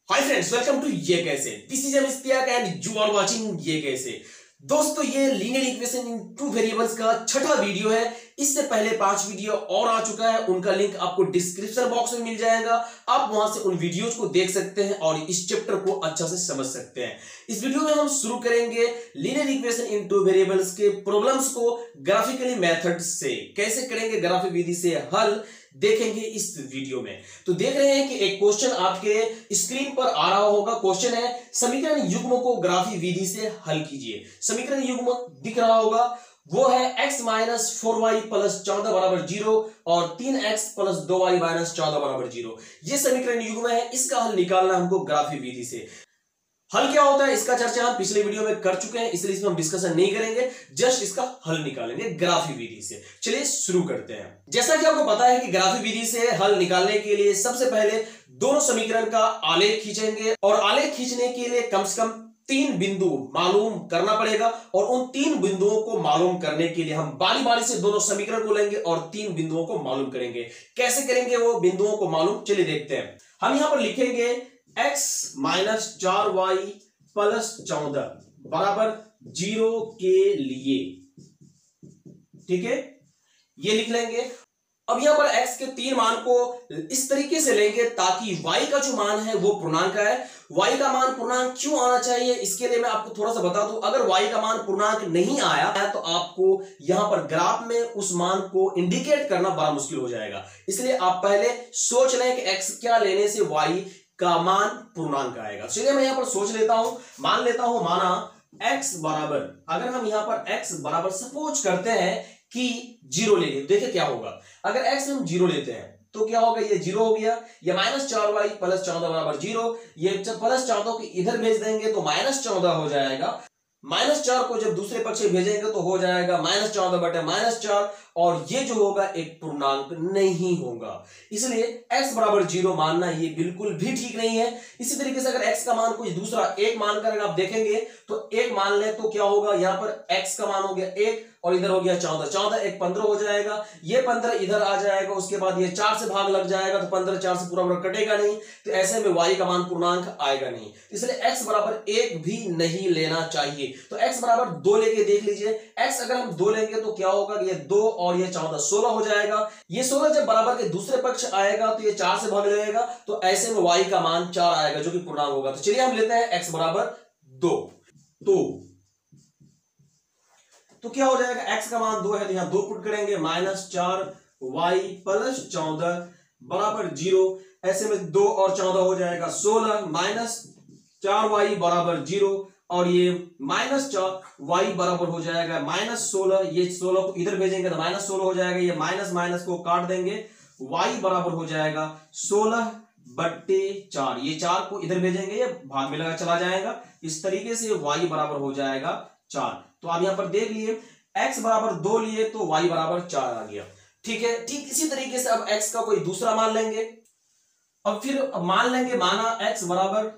Hi friends, welcome to ये कैसे। This is Imtiaz and you are watching ये कैसे। दोस्तों, ये linear equation in two variables का छठा वीडियो है। इससे पहले 5 वीडियो और आ चुका है, उनका लिंक आपको डिस्क्रिप्शन बॉक्स में मिल जाएगा। आप वहां से उन वीडियोज को देख सकते हैं और इस चैप्टर को अच्छा से समझ सकते हैं। इस वीडियो में हम शुरू करेंगे linear equation in two variables के प्रॉब्लम्स को ग्राफिकली मेथड से। कैसे करेंगे ग्राफिक विधि से हल, देखेंगे इस वीडियो में। तो देख रहे हैं कि एक क्वेश्चन आपके स्क्रीन पर आ रहा होगा। क्वेश्चन है समीकरण युग्म को ग्राफिक विधि से हल कीजिए। समीकरण युग्म दिख रहा होगा, वो है x माइनस 4y प्लस 14 बराबर 0 और 3x प्लस 2y माइनस 14 बराबर 0। ये समीकरण युग्म है, इसका हल निकालना हमको ग्राफिक विधि से। हल क्या होता है इसका चर्चा हम पिछले वीडियो में कर चुके हैं, इसलिए इसमें हम डिस्कशन नहीं करेंगे, जस्ट इसका हल निकालेंगे ग्राफिक विधि से। चलिए शुरू करते हैं। जैसा कि आपको पता है कि ग्राफिक विधि से हल निकालने के लिए सबसे पहले दोनों समीकरण का आलेख खींचेंगे और आलेख खींचने के लिए कम से कम 3 बिंदु मालूम करना पड़ेगा और उन 3 बिंदुओं को मालूम करने के लिए हम बारी बारी से दोनों समीकरण को लेंगे और 3 बिंदुओं को मालूम करेंगे। कैसे करेंगे वो बिंदुओं को मालूम, चलिए देखते हैं। हम यहां पर लिखेंगे x माइनस 4y प्लस 14 बराबर 0 के लिए, ठीक है, ये लिख लेंगे। अब यहां पर x के 3 मान को इस तरीके से लेंगे ताकि y का जो मान है वो पूर्णांक है। y का मान पूर्णांक क्यों आना चाहिए, इसके लिए मैं आपको थोड़ा सा बता दूं। अगर y का मान पूर्णांक नहीं आया तो आपको यहां पर ग्राफ में उस मान को इंडिकेट करना बड़ा मुश्किल हो जाएगा। इसलिए आप पहले सोच लें कि x क्या लेने से y का मान पूर्णांक आएगा। चलिए मैं यहां पर सोच लेता हूं, मान लेता हूं, माना x बराबर, अगर हम यहां पर x बराबर सपोज करते हैं कि 0 ले लें, देखिए क्या होगा। अगर x हम 0 लेते हैं तो क्या होगा, ये 0 हो गया। ये माइनस 4y प्लस 14 बराबर 0, ये प्लस 14 को इधर भेज देंगे तो माइनस 14 हो जाएगा। माइनस 4 को जब दूसरे पक्ष में भेजेंगे तो हो जाएगा माइनस 14 बटे माइनस 4, और ये जो होगा एक पूर्णांक नहीं होगा। इसलिए x बराबर 0 मानना ये बिल्कुल भी ठीक नहीं है। इसी तरीके से अगर x का मान कुछ दूसरा 1 मान कर आप देखेंगे तो 1 मान ले तो क्या होगा, यहां पर x का मान हो गया 1 और इधर हो गया 14, 14 1 15 हो जाएगा। ये 15 इधर आ जाएगा, उसके बाद ये 4 से भाग लग जाएगा तो 15 4 से पूरा वर्ग कटेगा नहीं, तो ऐसे में y का मान पूर्णांक आएगा नहीं। इसलिए x बराबर 1 भी नहीं लेना चाहिए। तो x बराबर 2 लेके देख लीजिए। x अगर हम 2 लेंगे तो क्या होगा, ये 2 और ये 14 16 हो जाएगा। ये 16 जब बराबर के दूसरे पक्ष आएगा तो ये 4 से भाग जाएगा, तो ऐसे में y का मान 4 आएगा जो कि पूर्णांक होगा। तो चलिए हम लेते हैं x बराबर 2। तो क्या हो जाएगा, x का मान 2 है तो यहां 2 पुट करेंगे, माइनस 4y प्लस 14 बराबर 0। ऐसे में 2 और 14 हो जाएगा 16, माइनस 4y बराबर 0 और ये माइनस 4y बराबर हो जाएगा माइनस 16। ये 16 को इधर भेजेंगे तो माइनस 16 हो जाएगा। ये माइनस माइनस को काट देंगे, y बराबर हो जाएगा 16 बट्टे 4। ये 4 को इधर भेजेंगे, ये भाग में लगा चला जाएगा। इस तरीके से y बराबर हो जाएगा 4। तो आप यहां पर देख लिए x बराबर 2 लिए तो y बराबर 4 आ गया, ठीक है। ठीक इसी तरीके से अब x का कोई दूसरा मान लेंगे। अब फिर मान लेंगे, माना x बराबर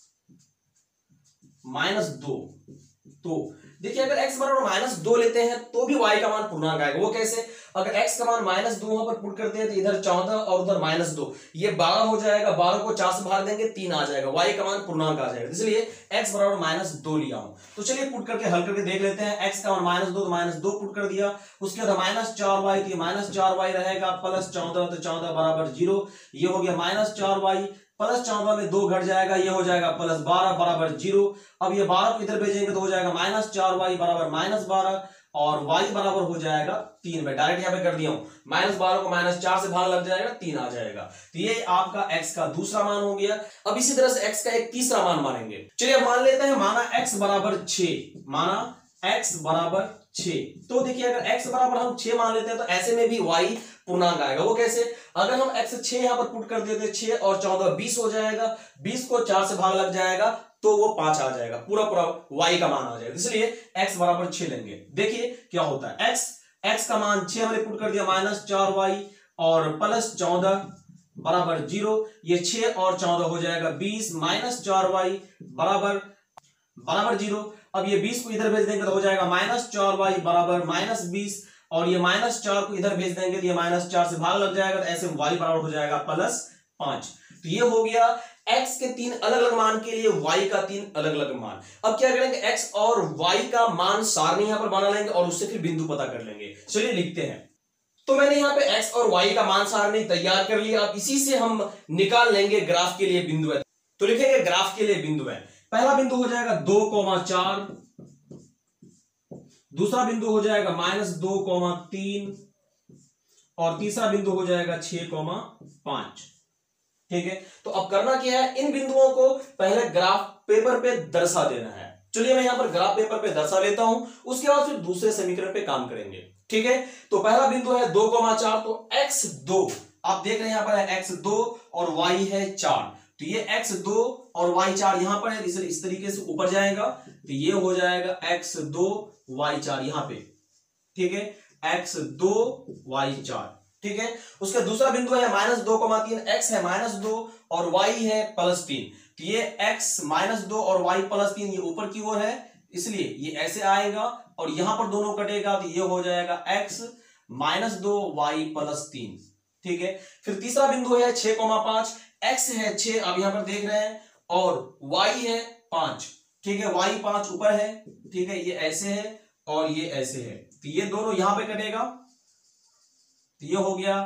-2। तो देखिए अगर x बराबर -2 लेते हैं तो भी y का मान पूर्णांक आएगा। वो कैसे, अगर x का मान -2 वहां पर पुट करते हैं तो इधर 14 और उधर -2, ये 12 हो जाएगा। 12 को 4 से भाग देंगे 3 आ जाएगा, y का मान पूर्णांक आ जाएगा। इसलिए x बराबर -2 लिया हूं। तो चलिए पुट करके हल करके देख लेते हैं। x का मान -2 तो -2 पुट कर दिया, उसके बाद -4y तो -4y रहेगा, प्लस 14 तो 14 बराबर 0। ये हो गया -4y प्लस 14 में 2 घट जाएगा, ये हो जाएगा प्लस 12 बराबर 0। अब ये 12 को इधर भेजेंगे तो हो जाएगा -4y बराबर -12 और y बराबर हो जाएगा 3 में। डायरेक्ट यहां पे कर दिया हूं, -12 को -4 से भाग लग जाएगा, 3 आ जाएगा। तो ये आपका x का दूसरा मान हो गया। अब इसी तरह से x का एक तीसरा मान मानेंगे। चलिए मान लेते हैं, माना x बराबर 6, माना x बराबर 6। तो देखिए अगर x बराबर हम 6 मान लेते हैं तो ऐसे में भी y पूर्णांक आएगा। वो कैसे, अगर हम x 6 यहां पर पुट कर देते, 6 और 14 20 हो जाएगा। 20 को 4 से भाग लग जाएगा तो वो 5 आ जाएगा, पूरा पूरा y का मान आ जाएगा। इसलिए x बराबर 6 लेंगे। देखिए क्या होता है, x का मान 6 हमने पुट कर दिया, -4y और प्लस 14 बराबर 0। ये 6 और 14 हो जाएगा 20, -4y बराबर 0। अब ये 20 को इधर भेज देंगे तो हो जाएगा -4y बराबर -20 और ये -4 को इधर भेज देंगे तो ये -4 से भाग लग जाएगा, तो ऐसे y बराबर हो जाएगा +5। तो ये हो गया x के 3 अलग अलग मान के लिए y का 3 अलग अलग मान। अब क्या करेंगे, x और y का मान सारणी यहां पर बना लेंगे और उससे फिर बिंदु पता कर लेंगे। चलिए लिखते हैं। तो मैंने यहाँ पे x और y का मान सारणी तैयार कर लिया। अब इसी से हम निकाल लेंगे ग्राफ के लिए बिंदु है। तो लिखेंगे ग्राफ के लिए बिंदु है। पहला बिंदु हो जाएगा 2,4, दूसरा बिंदु हो जाएगा -2,3 और तीसरा बिंदु हो जाएगा 6,5। ठीक है, तो अब करना क्या है, इन बिंदुओं को पहले ग्राफ पेपर पे दर्शा देना है। चलिए मैं यहां पर ग्राफ पेपर पे दर्शा लेता हूं, उसके बाद फिर दूसरे समीकरण पे काम करेंगे। ठीक है, तो पहला बिंदु है 2,4, तो x2 आप देख रहे हैं यहां पर है x2 और y है 4, तो ये x2 और y4 यहां पर है, इस तरीके से ऊपर जाएगा तो ये हो जाएगा x2 y4 यहां पे। ठीक है, x2 y4। ठीक है, उसका दूसरा बिंदु है -2,3, x है -2 और y है +3, तो ये x -2 और y +3 ये ऊपर की ओर है, इसलिए ये ऐसे आएगा और यहां पर दोनों कटेगा तो ये हो जाएगा x -2 y +3। ठीक है, फिर तीसरा बिंदु है 6,5, x है 6 आप यहां पर देख रहे हैं और y है 5। ठीक है, y 5 ऊपर है। ठीक है, ये ऐसे है और ये ऐसे है, तो ये दोनों यहां पे कटेगा तो ये हो गया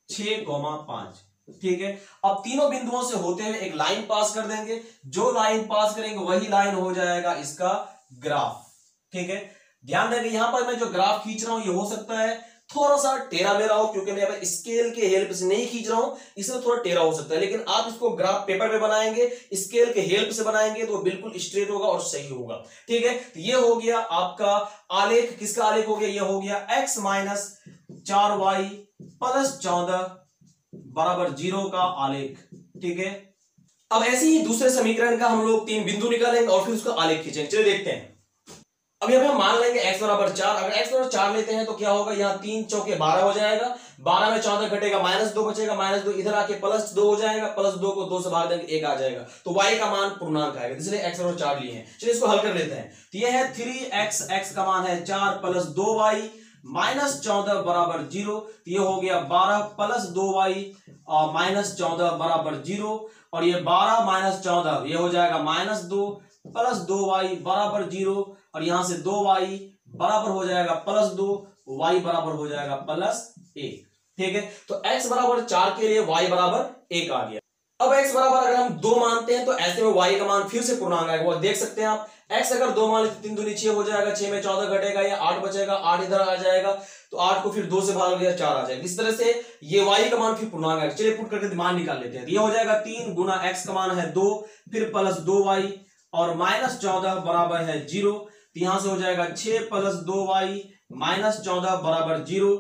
6,5। ठीक है, अब तीनों बिंदुओं से होते हुए एक लाइन पास कर देंगे, जो लाइन पास करेंगे वही लाइन हो जाएगा इसका ग्राफ। ठीक है, ध्यान देंगे यहां पर मैं जो ग्राफ खींच रहा हूं ये हो सकता है थोड़ा सा टेढ़ा मेरा हो, क्योंकि मैं यहाँ स्केल के हेल्प से नहीं खींच रहा हूं, इसलिए थोड़ा टेढ़ा हो सकता है, लेकिन आप इसको ग्राफ पेपर पे बनाएंगे, स्केल के हेल्प से बनाएंगे तो बिल्कुल स्ट्रेट होगा और सही होगा। ठीक है, तो ये हो गया आपका आलेख। किसका आलेख हो गया, ये हो गया x - 4y + 14 = 0 का आलेख। ठीक है, अब ऐसे ही दूसरे समीकरण का हम लोग 3 बिंदु निकालेंगे और फिर उसका आलेख खींचेंगे। चलिए देखते हैं। अब यहाँ पे हम मान लेंगे x = 4, अगर x = 4 लेते हैं तो क्या होगा, यहाँ 3 चौके 12 हो जाएगा, 12 में 14 घटेगा, -2 बचेगा, -2 इधर आके +2 हो जाएगा, +2 को 2 से भाग देंगे 1 आ जाएगा, तो y का मान पूर्णांक आएगा, इसलिए x = 4 लिए हैं। चलिए इसको हल कर लेते हैं। तो ये है 3x, x का मान है 4 + 2y -14 = 0, तो ये हो गया 12 + 2y -14 = 0 और ये 12 - 14 ये हो जाएगा -2 + 2y = 0 और यहां से 2y बराबर हो जाएगा +2, y बराबर हो जाएगा +1। ठीक है, तो x = 4 के लिए y = 1 आ गया। अब x बराबर अगर हम 2 मानते हैं तो ऐसे में y का मान फिर से पूर्णांक आएगा, वो देख सकते हैं आप। x अगर 2 मान लेते 3 दूनी 6 हो जाएगा, 6 में 14 घटेगा, या 8 बचेगा, 8 इधर आ जाएगा, तो 8 को फिर 2 से भाग लिया 4 आ जाएगा। इस तरह से ये y का मान फिर पूर्णांक आएगा। चलिए पुट करके मान निकाल लेते हैं। ये हो जाएगा 3 × x का मान है 2, फिर +2y और -14 बराबर है 0, तो यहां से हो जाएगा 6 + 2y -14 बराबर 0,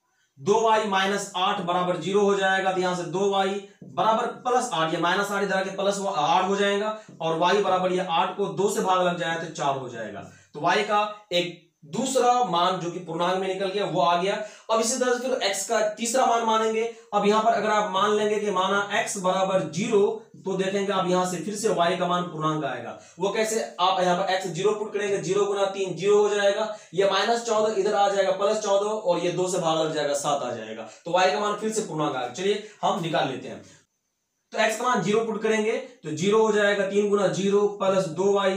2y -8 बराबर 0 हो जाएगा, तो यहां से 2y बराबर +8, ये -8 इधर आके +8 हो जाएगा और y बराबर ये 8 को 2 से भाग लग जाए तो 4 हो जाएगा। तो y का एक दूसरा मान जो कि पूर्णांक में निकल गया वो आ गया। अब इसी तरह से फिर x का तीसरा मान मानेंगे। अब यहां पर अगर आप मान लेंगे कि माना x = 0, तो देखेंगे आप यहां से फिर से y का मान पूर्णांक आएगा। वो कैसे, आप यहां पर x 0 पुट करेंगे, 0 × 3 0 हो जाएगा, ये -14 इधर आ जाएगा +14 और ये 2 से भाग लग जाएगा 7 आ जाएगा, तो y का मान फिर से पूर्णांक आएगा। चलिए हम निकाल लेते हैं। तो x का मान 0 पुट करेंगे तो 0 हो जाएगा, 3 × 0 + 2y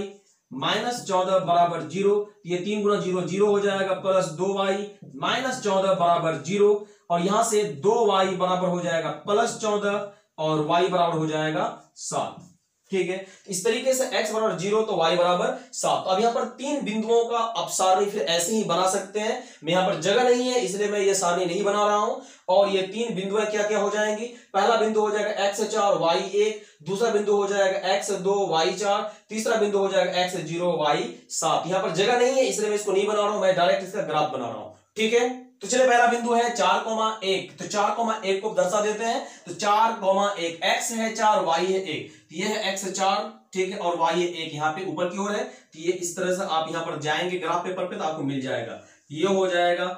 -14 बराबर 0, ये 3 × 0 0 हो जाएगा, +2y -14 बराबर 0 और यहां से 2y बराबर हो जाएगा +14 और y बराबर हो जाएगा 7। ठीक है, इस तरीके से x = 0 तो y = 7। अब यहां पर 3 बिंदुओं का आप सारणी फिर ऐसे ही बना सकते हैं। मैं यहां पर जगह नहीं है इसलिए मैं ये सारणी नहीं बना रहा हूं। और ये 3 बिंदु क्या क्या हो जाएंगी, पहला बिंदु हो जाएगा x4 y1, दूसरा बिंदु हो जाएगा x2 y4, तीसरा बिंदु हो जाएगा x0 y7। यहां पर जगह नहीं है इसलिए मैं इसको नहीं बना रहा हूं, मैं डायरेक्ट इसका ग्राफ बना रहा हूं। ठीक है, तो चलिए पहला बिंदु है 4,1, तो 4,1 को दर्शा देते हैं। तो 4,1 x है 4 y है 1, तो ये है x4, ठीक है, और y है 1 यहाँ पे ऊपर की ओर है। तो ये इस तरह से आप यहाँ पर जाएंगे ग्राफ पेपर पे तो आपको मिल जाएगा, ये हो जाएगा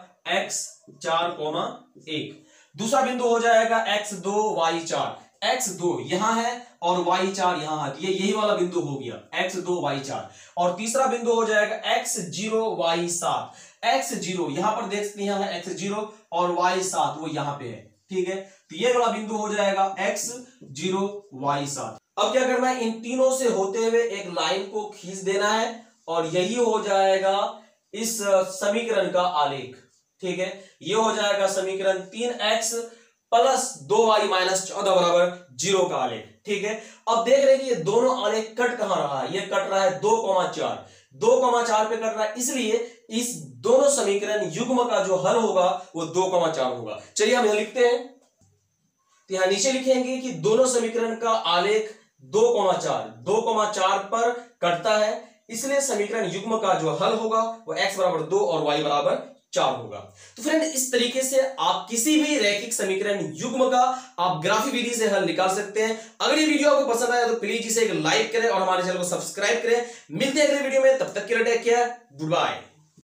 x4,1। दूसरा बिंदु हो जाएगा x2 y4, x2 यहां है और y4 यहां है, ये यही वाला बिंदु हो गया x2 y4। और तीसरा बिंदु हो जाएगा x0 y7, x0 यहां पर देख सकते हैं, यहां है x0 और y7 वो यहां पे है। ठीक है, तो ये वाला बिंदु हो जाएगा x0 y7। अब क्या करना है, इन तीनों से होते हुए एक लाइन को खींच देना है और यही हो जाएगा इस समीकरण का आलेख। ठीक है, ये हो जाएगा समीकरण 3x प्लस 2y माइनस 14 बराबर 0 का आलेख। ठीक है, अब देख रहे हैं कि ये दोनों आलेख कट कहां रहा है, ये कट रहा है 2,4 पे कट रहा है, इसलिए इस दोनों समीकरण युग्म का जो हल होगा वो 2,4 होगा। चलिए हम यहां लिखते हैं, तो यहां नीचे लिखेंगे कि दोनों समीकरण का आलेख 2,4 पर कटता है, इसलिए समीकरण युग्म का जो हल होगा वो x बराबर 2 और y बराबर 4 होगा। तो फ्रेंड इस तरीके से आप किसी भी रैखिक समीकरण युग्म का आप ग्राफी विधि से हल निकाल सकते हैं। अगर ये वीडियो आपको पसंद आया तो प्लीज इसे एक लाइक करें और हमारे चैनल को सब्सक्राइब करें। मिलते हैं अगले वीडियो में, तब तक के लिए टेक केयर, गुड बाय।